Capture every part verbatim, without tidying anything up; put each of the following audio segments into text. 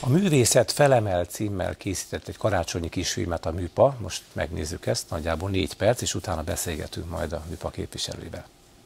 A Művészet felemel címmel készített egy karácsonyi kisfilmet a Műpa, most megnézzük ezt, nagyjából négy perc, és utána beszélgetünk majd a Műpa képviselőivel.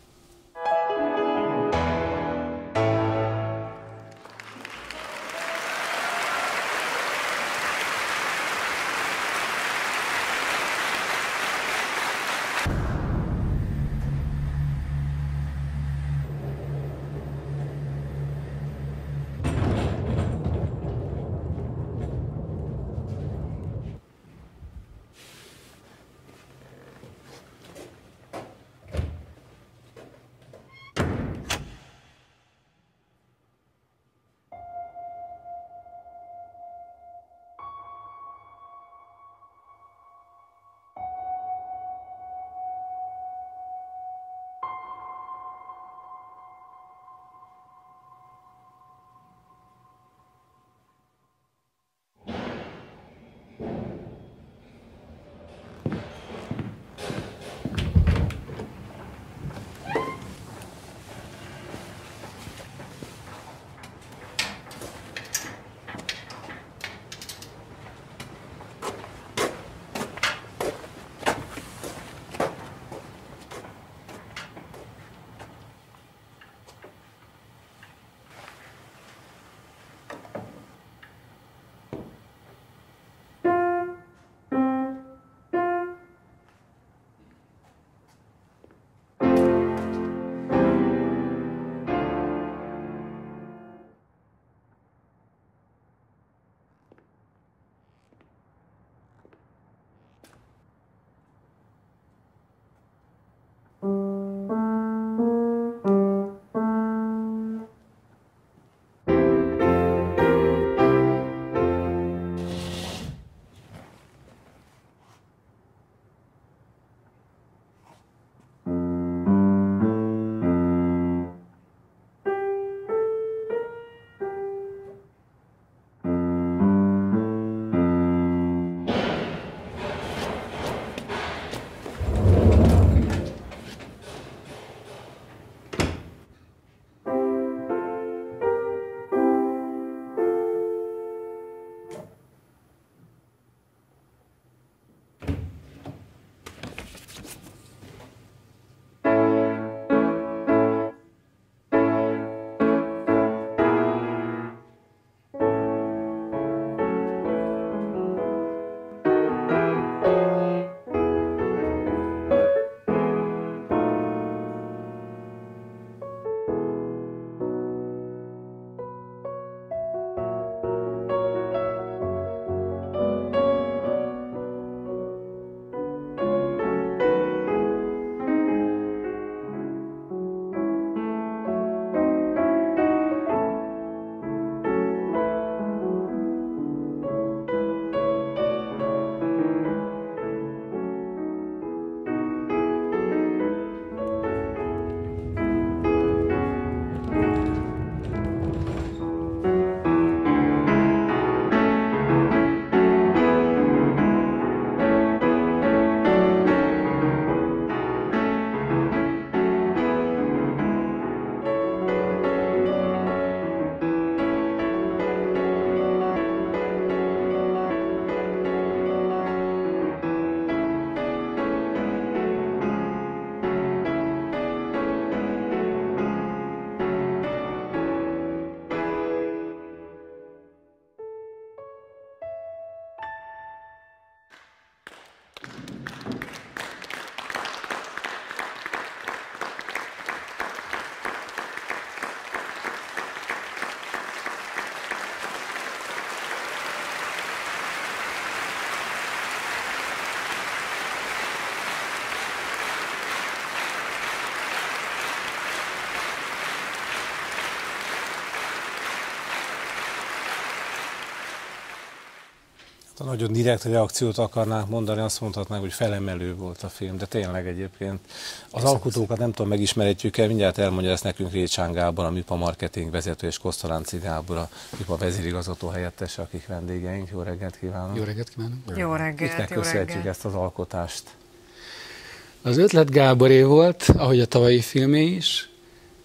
Ha nagyon direkt reakciót akarnánk mondani, azt mondhatnánk, hogy felemelő volt a film, de tényleg egyébként. Az Köszönöm. Alkotókat nem tudom, megismerhetjük el, mindjárt elmondja ezt nekünk Récsán Gábor, a Műpa marketing vezető, és Kosztolánci Gábor, a Műpa vezérigazgató helyettese, akik vendégeink. Jó reggelt kívánok! Jó reggelt kívánok! Jó reggelt! Kiknek köszönhetjük ezt az alkotást? Az ötlet Gáboré volt, ahogy a tavalyi filmé is.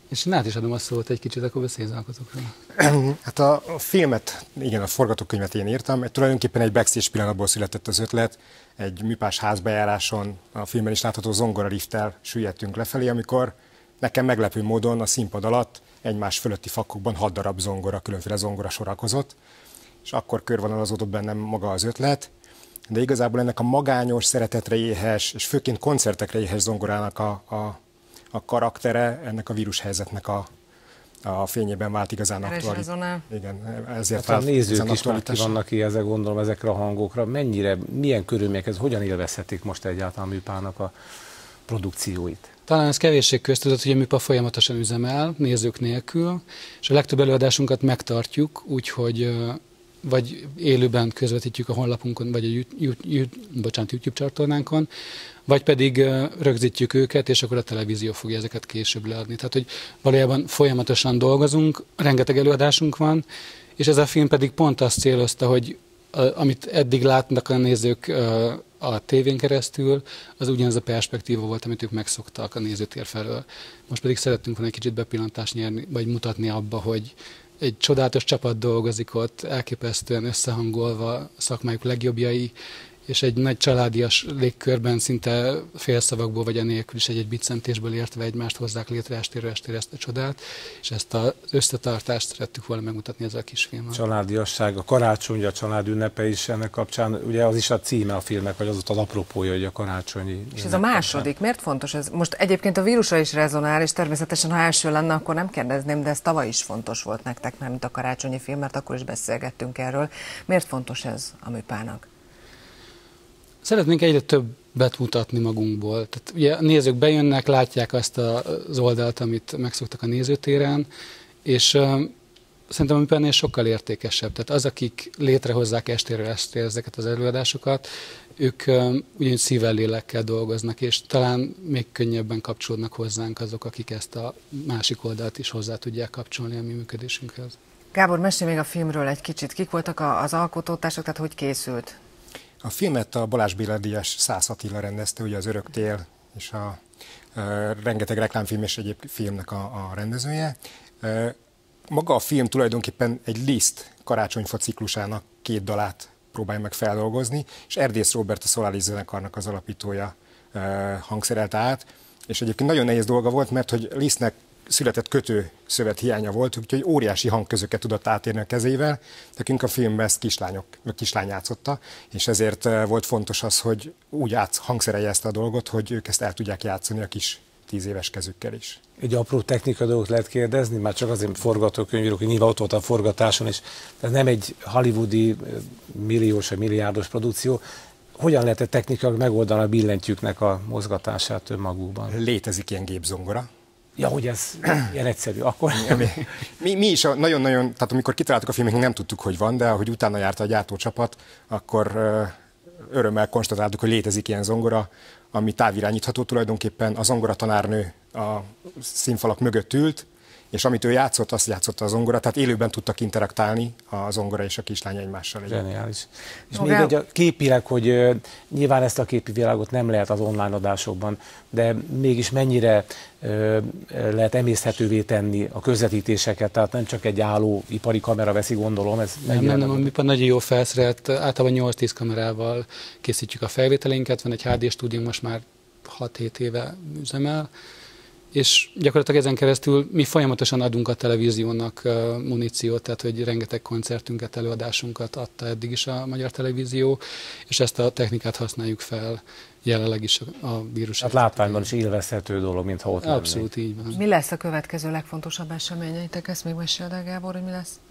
És én át is adom a szót egy kicsit, akkor beszélj az alkotókról. Hát a, a filmet, igen, a forgatókönyvet én írtam, tulajdonképpen egy backstage pillanatból született az ötlet, egy műpás házbejáráson, a filmben is látható zongoralifttel süllyedtünk lefelé, amikor nekem meglepő módon a színpad alatt egymás fölötti fakokban hat darab zongora, különféle zongora sorakozott, és akkor körvonalazódott bennem maga az ötlet, de igazából ennek a magányos, szeretetre éhes, és főként koncertekre éhes zongorának a, a, a karaktere, ennek a vírushelyzetnek a, a fényében vált igazán aktuális. Igen, ezért hát a nézők is már ki vannak ki ezzel, gondolom, ezekre a hangokra. Mennyire, milyen körülmények, ez hogyan élvezhetik most egyáltalán a műpának a produkcióit? Talán ez kevéssé köztudott, hogy a műpa folyamatosan üzemel, nézők nélkül, és a legtöbb előadásunkat megtartjuk, úgyhogy vagy élőben közvetítjük a honlapunkon, vagy a YouTube, bocsánat, YouTube csatornánkon, vagy pedig rögzítjük őket, és akkor a televízió fogja ezeket később leadni. Tehát, hogy valójában folyamatosan dolgozunk, rengeteg előadásunk van, és ez a film pedig pont azt célozta, hogy amit eddig látnak a nézők a tévén keresztül, az ugyanaz a perspektíva volt, amit ők megszoktak a nézőtér felől. Most pedig szerettünk volna egy kicsit bepillantást nyerni, vagy mutatni abba, hogy egy csodálatos csapat dolgozik ott, elképesztően összehangolva a szakmájuk legjobbjai, és egy nagy családias légkörben szinte félszavakból vagy anélkül is egy-egy biccentésből értve egymást hozzák létre estéről estére ezt a csodát, és ezt az összetartást szerettük volna megmutatni ezzel a kis filmmel. Családiasság, a karácsony, a család ünnepe is ennek kapcsán, ugye az is a címe a filmnek, vagy az ott az apropója, hogy a karácsonyi. És ez a második, kapcsán. Miért fontos ez? Most egyébként a vírusra is rezonál, és természetesen, ha első lenne, akkor nem kérdezném, de ez tavaly is fontos volt nektek, már mint a karácsonyi film, mert akkor is beszélgettünk erről. Miért fontos ez a műpának? Szeretnénk egyre többet mutatni magunkból. Tehát ugye a nézők bejönnek, látják azt az oldalt, amit megszoktak a nézőtéren, és uh, szerintem a műpánél sokkal értékesebb. Tehát az, akik létrehozzák estéről estére ezeket az előadásokat, ők uh, ugyanúgy szívvel, lélekkel dolgoznak, és talán még könnyebben kapcsolódnak hozzánk azok, akik ezt a másik oldalt is hozzá tudják kapcsolni a mi működésünkhöz. Gábor, mesélj még a filmről egy kicsit. Kik voltak az alkotótársak, tehát hogy készült? A filmet a Balázs Béla díjas Szász Attila rendezte, ugye az Örök tél és a, a rengeteg reklámfilm és egyéb filmnek a, a rendezője. E, maga a film tulajdonképpen egy Liszt karácsonyfa ciklusának két dalát próbálja meg feldolgozni, és Erdész Róbert, a Solaris zenekarnak az alapítója e, hangszerelte át, és egyébként nagyon nehéz dolga volt, mert hogy Lisztnek született kötőszövet hiánya volt, úgyhogy óriási hangközöket tudott átérni a kezével. Nekünk a filmben ezt kislányok, kislány játszotta, és ezért volt fontos az, hogy úgy átsz, hangszerelje ezt a dolgot, hogy ők ezt el tudják játszani a kis tíz éves kezükkel is. Egy apró technika dolgot lehet kérdezni, már csak azért forgatókönyvíró, hogy nyilván ott volt a forgatáson, és ez nem egy hollywoodi milliós vagy milliárdos produkció. Hogyan lehet technikailag megoldani a billentyűknek a mozgatását önmagukban? Létezik ilyen gépzongora. Ja, hogy ez ilyen egyszerű, akkor... Mi, mi is nagyon-nagyon, tehát amikor kitaláltuk a filmet, nem tudtuk, hogy van, de ahogy utána járta a gyártócsapat, akkor örömmel konstatáltuk, hogy létezik ilyen zongora, ami távirányítható tulajdonképpen. A zongora tanárnő a színfalak mögött ült, és amit ő játszott, azt játszotta a zongora, tehát élőben tudtak interaktálni a zongora és a kislány egymással. Zseniális. És még egy a képileg, hogy uh, nyilván ezt a képi világot nem lehet az online adásokban, de mégis mennyire uh, lehet emészhetővé tenni a közvetítéseket, tehát nem csak egy álló ipari kamera veszi, gondolom. Ez nem, nem, nem, a műpán nagyon jó felszerelt, általában nyolc-tíz kamerával készítjük a felvételeinket, van egy há dé stúdió, most már hat-hét éve üzemel, és gyakorlatilag ezen keresztül mi folyamatosan adunk a televíziónak uh, muníciót, tehát hogy rengeteg koncertünket, előadásunkat adta eddig is a Magyar Televízió, és ezt a technikát használjuk fel jelenleg is a, a vírus. Hát látványban is élvezhető dolog, mintha ott Abszolút lennék. Így van. Mi lesz a következő legfontosabb eseményeitek? Ezt még meséld el, Gábor, hogy mi lesz?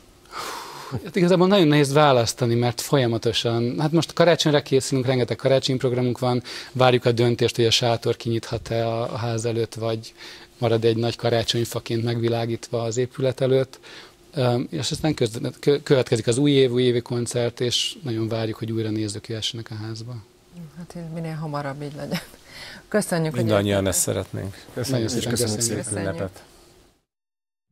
Hát igazából nagyon nehéz választani, mert folyamatosan, hát most karácsonyra készülünk, rengeteg karácsonyprogramunk van, várjuk a döntést, hogy a sátor kinyithat-e a, a ház előtt, vagy marad egy nagy karácsonyfaként megvilágítva az épület előtt. És aztán köz, következik az újév, újévi koncert, és nagyon várjuk, hogy újra nézők jöhessenek a házba. Hát minél hamarabb így legyen. Köszönjük, mindannyian ezt szeretnénk. Köszönjük, köszönjük, köszönjük, köszönjük köszönjük. szépen.